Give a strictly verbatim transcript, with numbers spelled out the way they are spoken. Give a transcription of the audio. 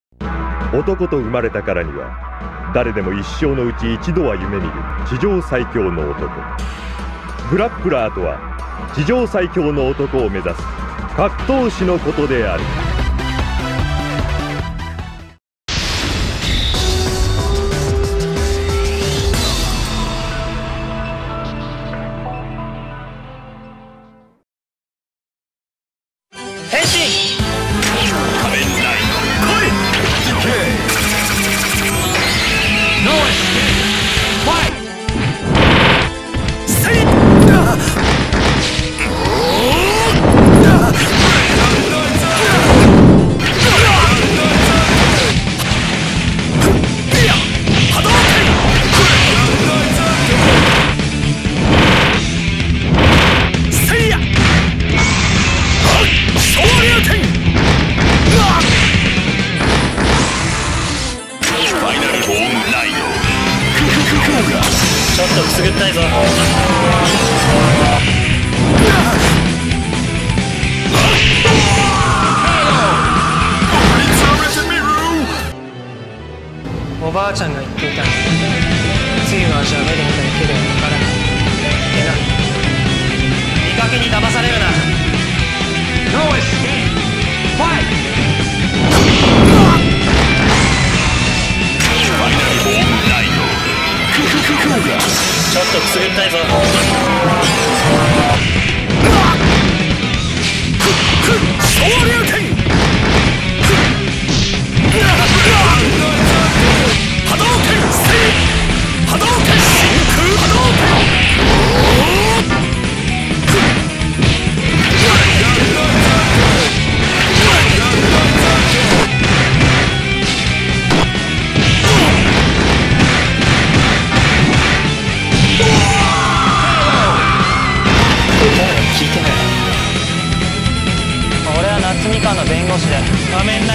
男と生まれたからには誰でも一生のうち一度は夢見る地上最強の男。グラップラーとは地上最強の男を目指す格闘士のことである。 変身仮面ライダー来い。ノーエスファイセイちょっとくすぐったいぞ。おばあちゃんが言っていた。つゆの味は目で見ただけではわからない。でな、見かけに騙されるな。ノーエスファイト。ちょっとくすぐったいぞ。昇竜拳波動拳セイ波動拳真空波動拳聞いてない。俺は夏みかんの弁護士で仮面